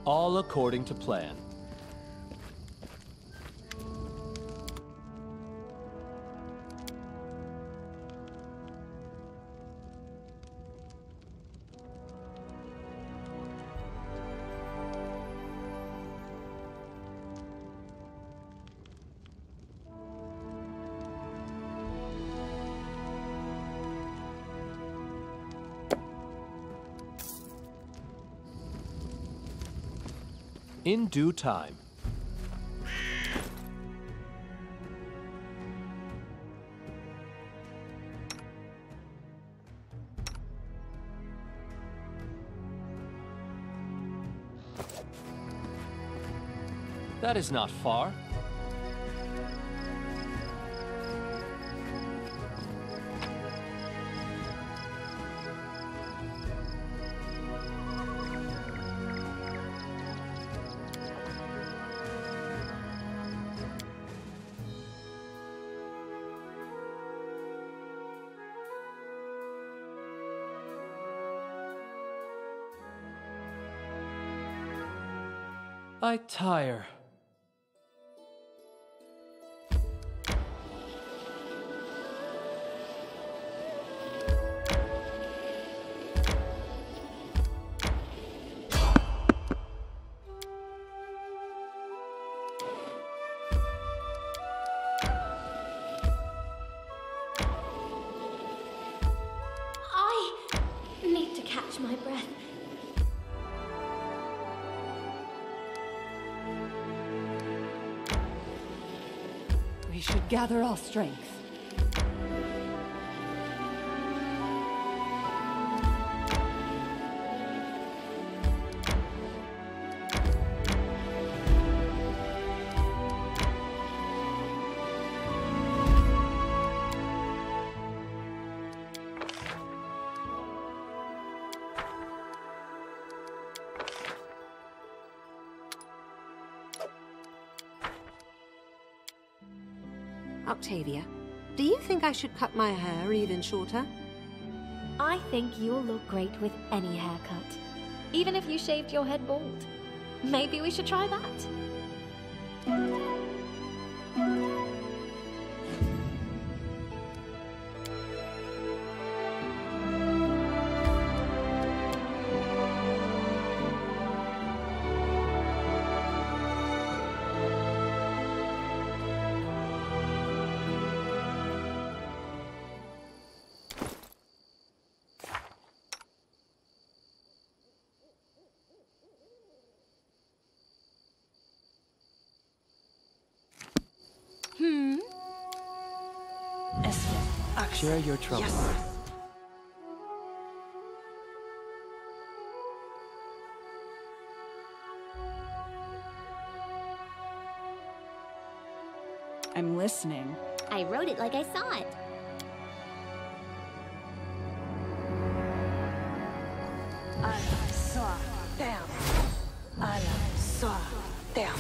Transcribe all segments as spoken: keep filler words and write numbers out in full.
All according to plan. In due time. That is not far. I tire. I need to catch my breath. We should gather our strength. Octavia, do you think I should cut my hair even shorter? I think you'll look great with any haircut. Even if you shaved your head bald. Maybe we should try that. Hmm? Share your trouble. Yes. I'm listening. I wrote it like I saw it. I saw them. I saw them.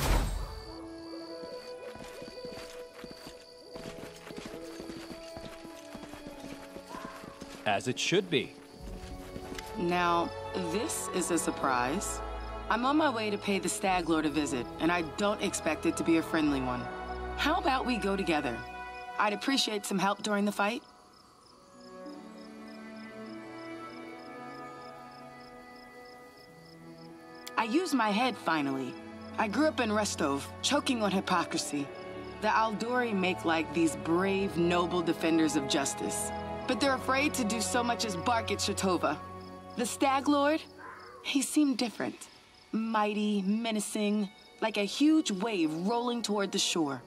As it should be. Now, this is a surprise. I'm on my way to pay the Stag Lord a visit, and I don't expect it to be a friendly one. How about we go together? I'd appreciate some help during the fight. I used my head, finally. I grew up in Rostov, choking on hypocrisy. The Aldori make like these brave, noble defenders of justice. But they're afraid to do so much as bark at Shatova. The Stag Lord, he seemed different. Mighty, menacing, like a huge wave rolling toward the shore.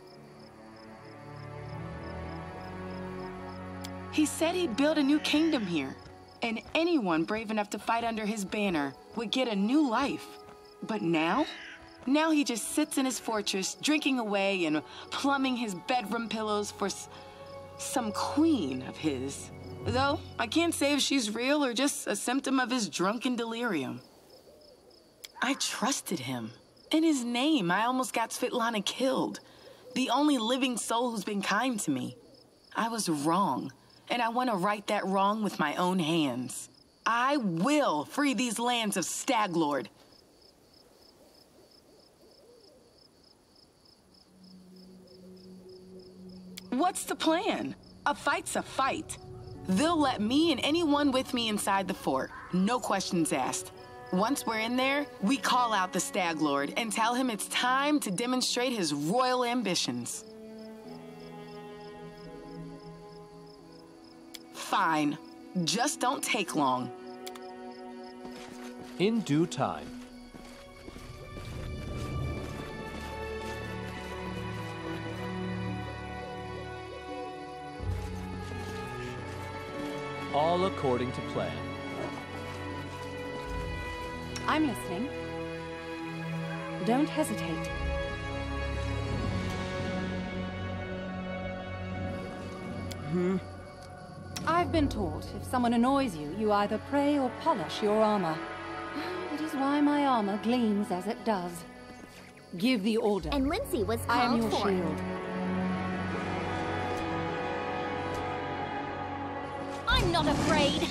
He said he'd build a new kingdom here, and anyone brave enough to fight under his banner would get a new life. But now? Now he just sits in his fortress, drinking away and plumbing his bedroom pillows for s some queen of his. Though, I can't say if she's real or just a symptom of his drunken delirium. I trusted him. In his name, I almost got Svetlana killed. The only living soul who's been kind to me. I was wrong, and I want to right that wrong with my own hands. I will free these lands of Stag Lord. What's the plan? A fight's a fight. They'll let me and anyone with me inside the fort. No questions asked. Once we're in there, we call out the Stag Lord and tell him it's time to demonstrate his royal ambitions. Fine. Just don't take long. In due time. All according to plan. I'm listening. Don't hesitate. Hmm. I've been taught if someone annoys you, you either pray or polish your armor. That is why my armor gleams as it does. Give the order. And Lindsay was I am called your for. shield. I'm not afraid.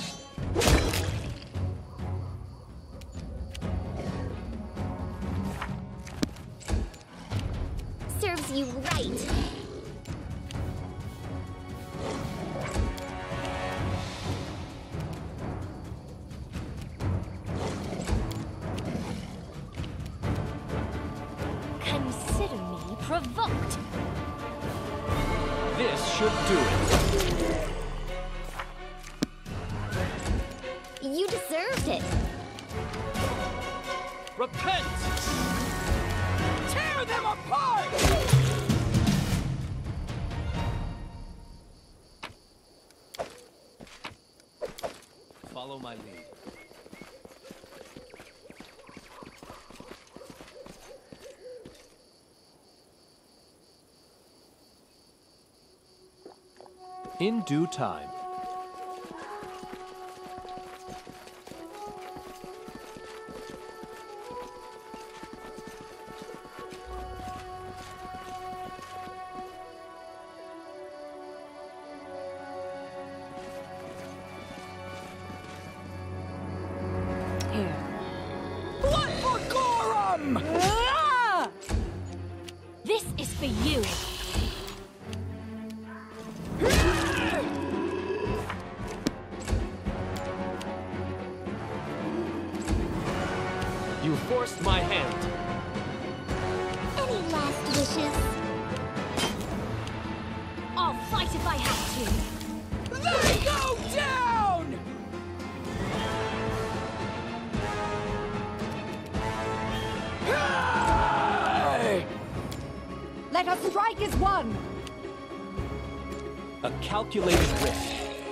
Serves you right. Consider me provoked. This should do it. You deserved it. Repent! Tear them apart! Follow my lead. In due time. Blood for Gorum! Ah! This is for you. You forced my hand. Any last wishes? I'll fight if I have to. They go down! Let us strike as one! A calculated risk.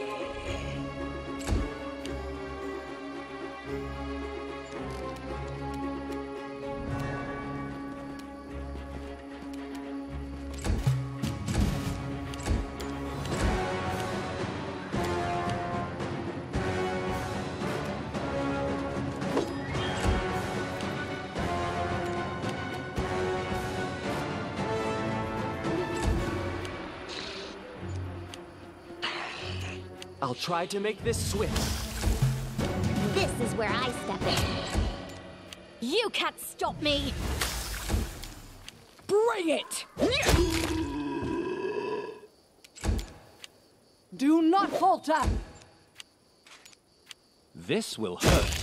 I'll try to make this swift. This is where I step in. You can't stop me! Bring it! Do not falter! This will hurt.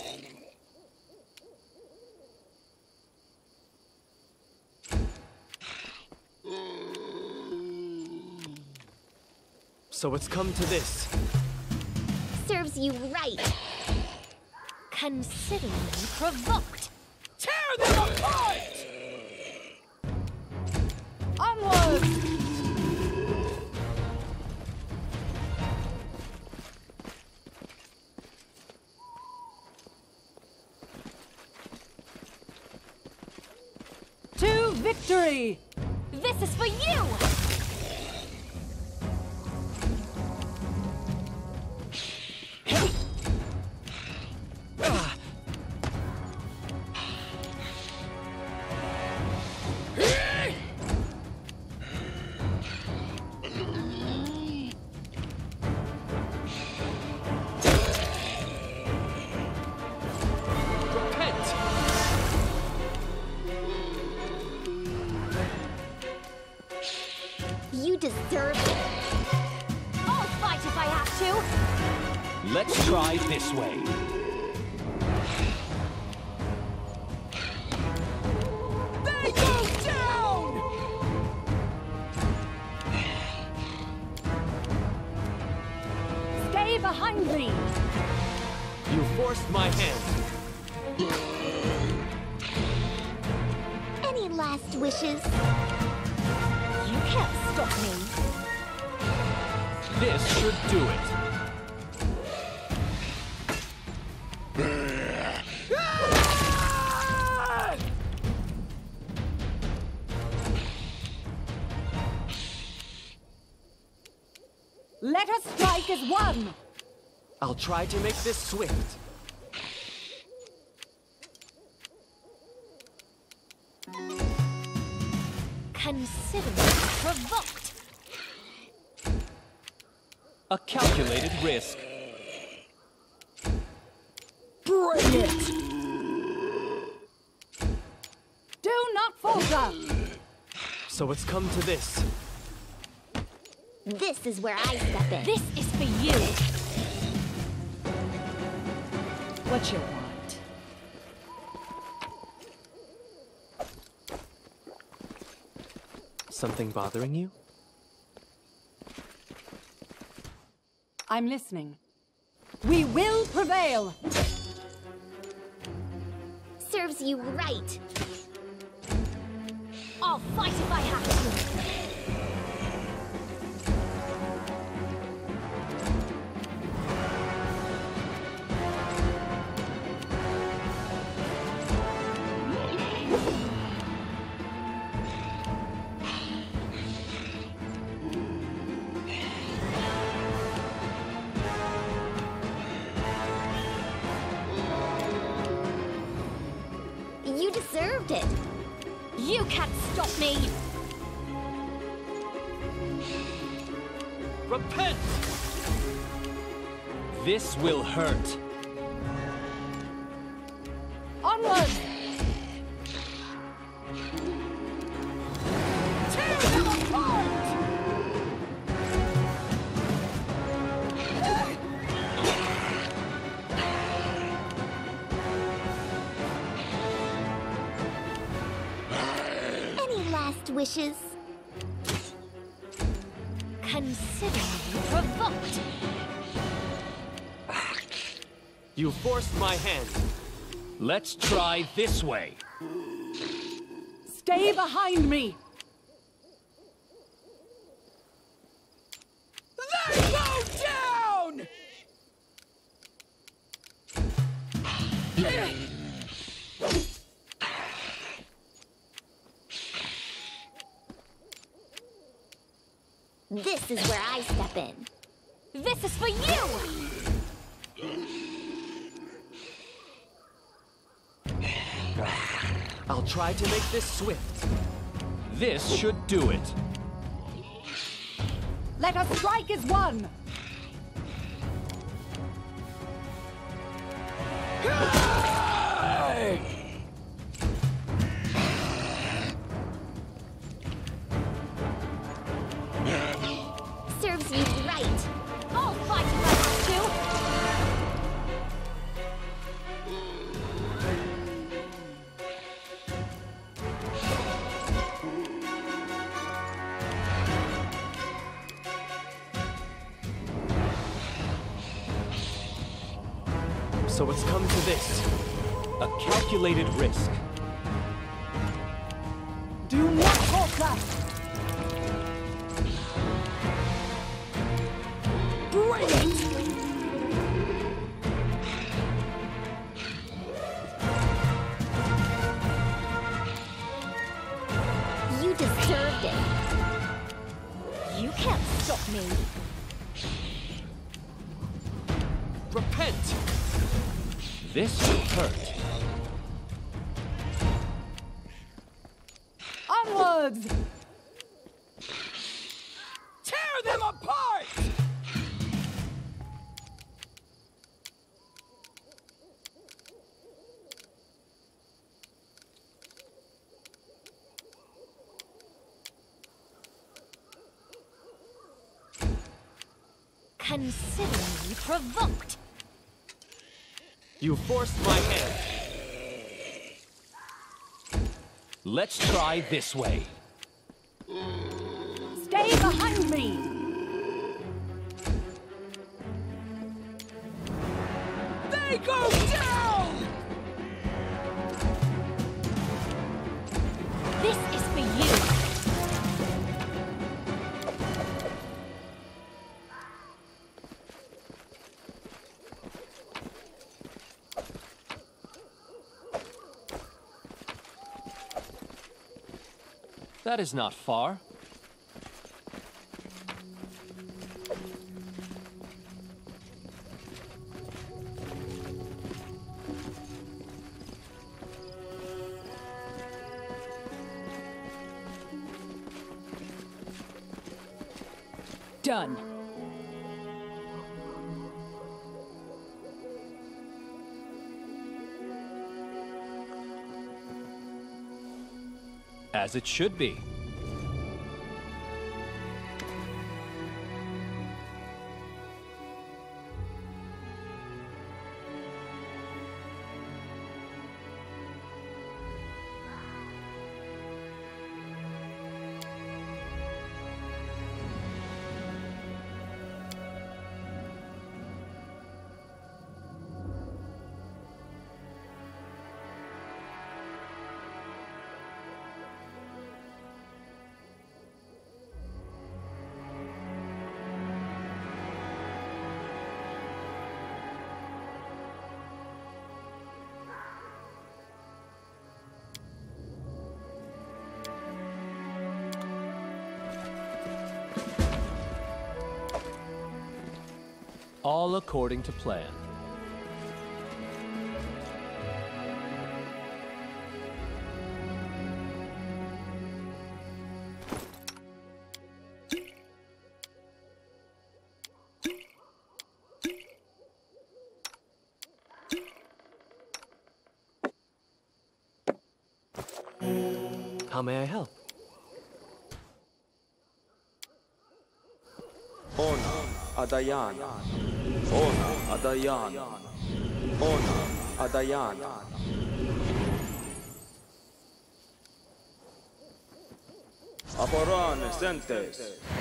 So it's come to this. Serves you right. Consider me provoked. Tear them apart! Onward! To victory! This is for you! You deserve it. I'll fight if I have to. Let's try this way. They go down! Stay behind me! You forced my hand. Any last wishes? You can't stop me. This should do it. Let us strike as one! I'll try to make this swift. Consider me provoked. A calculated risk. Bring it! Do not falter! So it's come to this. This is where I step in. This is for you. What you want? Something bothering you? I'm listening. We will prevail! Serves you right. I'll fight if I have to. You deserved it. You can't stop me. Repent! This will hurt. Onward! Tear them apart! Any last wishes? Consider me provoked. You forced my hand. Let's try this way. Stay behind me! They go down! This is where I step in. This is for you! I'll try to make this swift. This should do it. Let us strike as one! Serves you right. I'll fight if I have to. So it's come to this. A calculated risk. Do not falter! Bring it! You deserved it. You can't stop me. Repent! This will hurt. Onwards! Tear them apart! Consider me provoked. You forced my hand. Let's try this way. Stay behind me! They go down! This is for you. That is not far. Done. As it should be. All according to plan. How may I help? Ona Adayan. Ona Adayan. Ona Adayan. Aporan Sentes.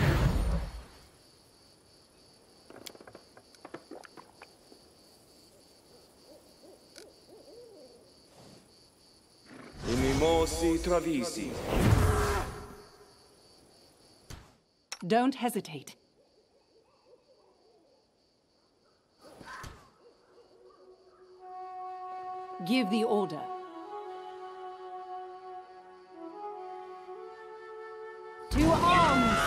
Imimosi Travisi. Don't hesitate. Give the order. To arms!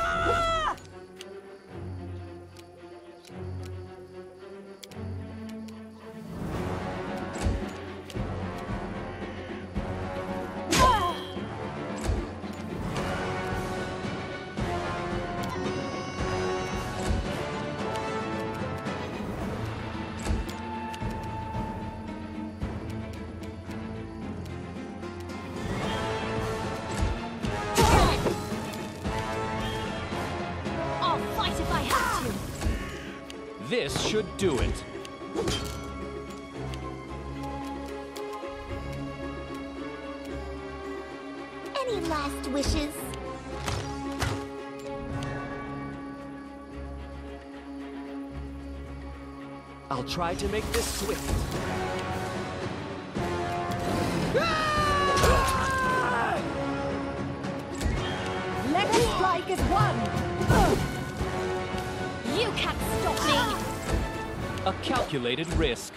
This should do it. Any last wishes? I'll try to make this swift. Let's strike as one! You can't stop me! A calculated risk.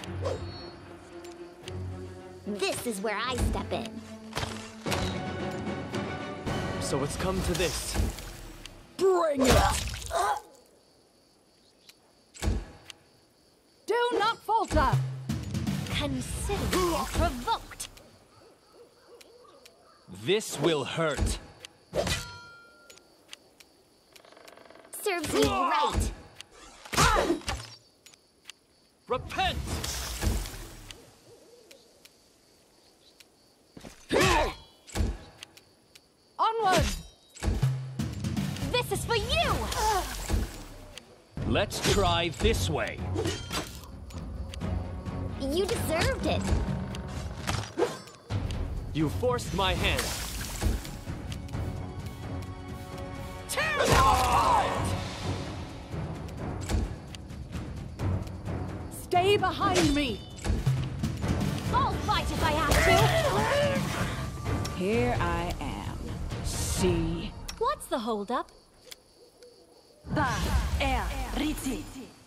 This is where I step in. So it's come to this. Bring it! Do not falter! Consider me provoked. This will hurt. Serves me right. Repent! Onward! This is for you! Let's try this way. You deserved it. You forced my hand. Tear them apart! Stay behind me! I'll fight if I have to. Here I am. See? What's the holdup? Ba er riti.